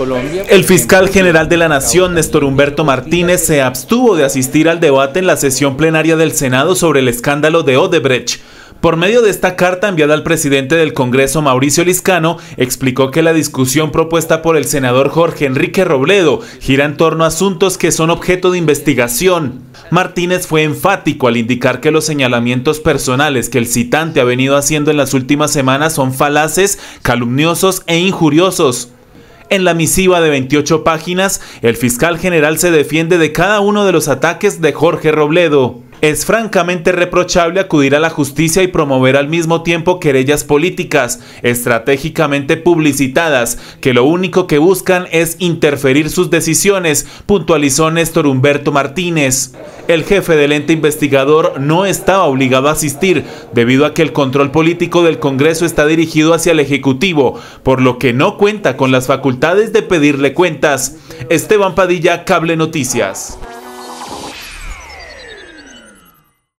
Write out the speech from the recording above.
Colombia. El fiscal general de la Nación, Néstor Humberto Martínez, se abstuvo de asistir al debate en la sesión plenaria del Senado sobre el escándalo de Odebrecht. Por medio de esta carta enviada al presidente del Congreso, Mauricio Liscano, explicó que la discusión propuesta por el senador Jorge Enrique Robledo gira en torno a asuntos que son objeto de investigación. Martínez fue enfático al indicar que los señalamientos personales que el citante ha venido haciendo en las últimas semanas son falaces, calumniosos e injuriosos. En la misiva de 28 páginas, el fiscal general se defiende de cada uno de los ataques de Jorge Robledo. Es francamente reprochable acudir a la justicia y promover al mismo tiempo querellas políticas, estratégicamente publicitadas, que lo único que buscan es interferir sus decisiones, puntualizó Néstor Humberto Martínez. El jefe del ente investigador no estaba obligado a asistir, debido a que el control político del Congreso está dirigido hacia el Ejecutivo, por lo que no cuenta con las facultades de pedirle cuentas. Esteban Padilla, Cable Noticias.